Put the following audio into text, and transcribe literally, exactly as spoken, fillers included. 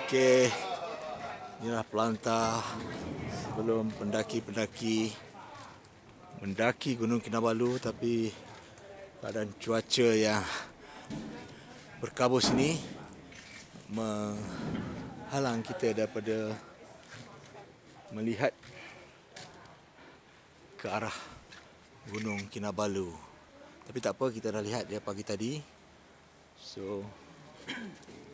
Okey, inilah pelantar sebelum pendaki-pendaki mendaki Gunung Kinabalu, tapi keadaan cuaca yang berkabus ini menghalang kita daripada melihat ke arah Gunung Kinabalu. Tapi tak apa, kita dah lihat dia pagi tadi. So